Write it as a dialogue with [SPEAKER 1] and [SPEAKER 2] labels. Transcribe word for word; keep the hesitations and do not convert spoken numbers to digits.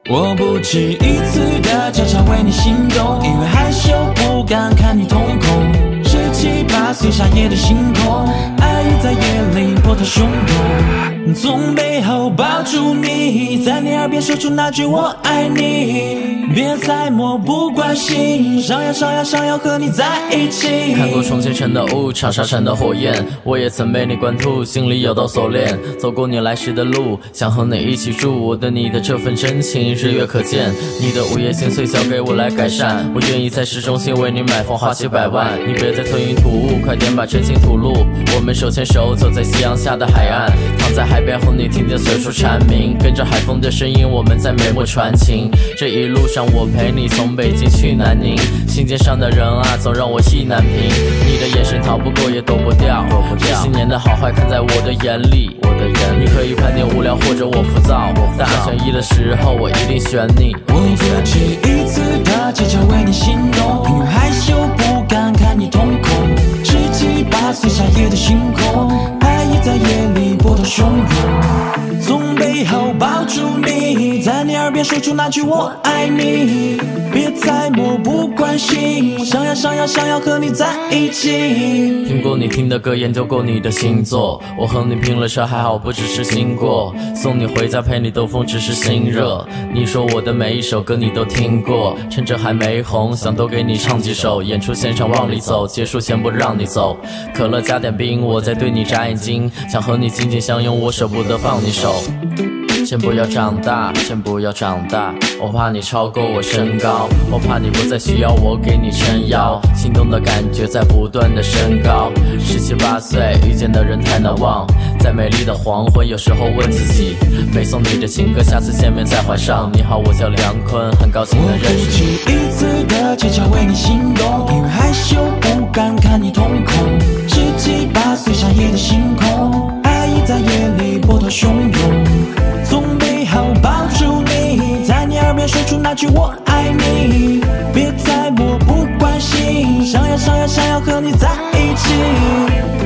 [SPEAKER 1] 我不止一次的悄悄为你心动，因为害羞不敢看你瞳孔。十七八岁夏夜的星空，爱已在夜里波涛汹涌。从背后抱住你，在你耳边说出那句我爱你。别再漠不关心，想要想要想要和你在一起。
[SPEAKER 2] 看过重庆城的雾场，沙尘的火焰，我也曾被你灌吐，心里有道锁链。走过你来时的路，想和你一起住，我对你的这份真情日月可见。你的午夜心碎交给我来改善，我愿意在市中心为你买房花几百万。你别再吞云吐雾，快点把真情吐露。我们手牵手走在夕阳下的海岸，躺在海边后你听见随处蝉鸣，跟着海风的声音我们在美墨传情。这一路上我陪你从北京去南宁，心尖上的人啊总让我意难平。你的眼神逃不过也躲不掉，这些年的好坏看在我的眼里。我的眼里你可以盘点无聊或者我浮躁，但二选一的时候我一定选你。
[SPEAKER 1] 我不止一次的悄悄为你心动，因为害羞不敢看你瞳孔。十七八岁夏夜的星空，爱已在夜里波涛汹涌。从背后抱住你，在你耳边说出那句我爱你。别再漠不关心，想要想要想要和你在一起。
[SPEAKER 2] 听过你听的歌，研究过你的星座，我和你拼了车，还好不只是经过。送你回家陪你兜风，只是心热。你说我的每一首歌你都听过，趁着还没红，想多给你唱几首。演出现场往里走，结束前不让你走。可乐加点冰，我在对你眨眼睛，想和你紧紧相拥，我舍不得放你手。先不要长大，先不要长大，我怕你超过我身高，我怕你不再需要我给你撑腰，心动的感觉在不断的升高。十七八岁遇见的人太难忘，在美丽的黄昏，有时候问自己，没送你的情歌，下次见面再怀上。你好，我叫梁坤，很高兴能认识你。
[SPEAKER 1] 我不止一次的悄悄为你心动，因为害羞不敢看你瞳孔。十七八岁夏夜的星空，爱已在夜里波涛汹涌。从背后抱住你，在你耳边说出那句我爱你。别再漠不关心，想要想要想要和你在一起。